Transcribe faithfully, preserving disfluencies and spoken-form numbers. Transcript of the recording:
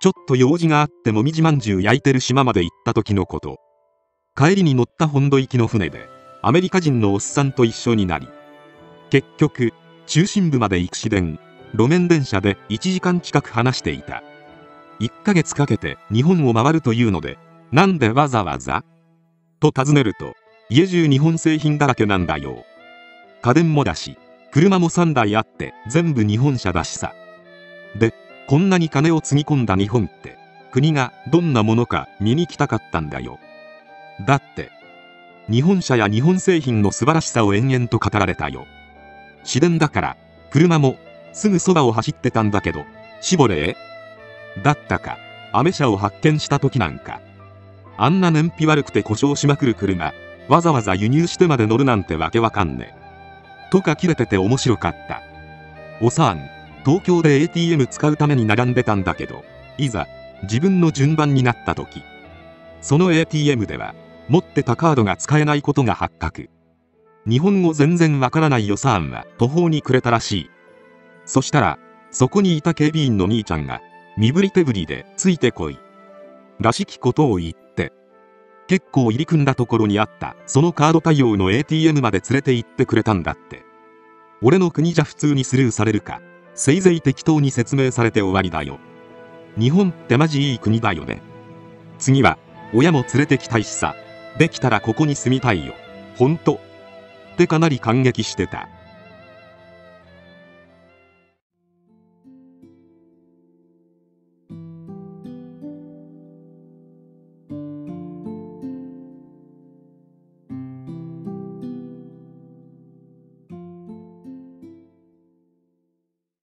ちょっと用事があってもみじまんじゅう焼いてる島まで行った時のこと。帰りに乗った本土行きの船でアメリカ人のおっさんと一緒になり、結局中心部まで行く市電路面電車でいちじかん近く話していた。いっかげつかけて日本を回るというので、なんでわざわざと尋ねると、家中日本製品だらけなんだよ。家電もだし、車もさんだいあって全部日本車だしさ。で、こんなに金をつぎ込んだ日本って国がどんなものか見に来たかったんだよ。だって日本車や日本製品の素晴らしさを延々と語られたよ。市電だから車もすぐそばを走ってたんだけど、シボレーだったかアメ車を発見した時なんか、あんな燃費悪くて故障しまくる車わざわざ輸入してまで乗るなんてわけわかんねえとか切れてて面白かった。おさん、東京で エーティーエム 使うために並んでたんだけど、いざ自分の順番になった時、その エーティーエム では持ってたカードが使えないことが発覚。日本語全然わからない予算は途方に暮れたらしい。そしたらそこにいた警備員の兄ちゃんが身振り手振りでついてこいらしきことを言って、結構入り組んだところにあったそのカード対応の エーティーエム まで連れて行ってくれたんだって。俺の国じゃ普通にスルーされるか、せいぜい適当に説明されて終わりだよ。日本ってマジいい国だよね。次は親も連れてきたいしさ、できたらここに住みたいよ。ほんとってかなり感激してた。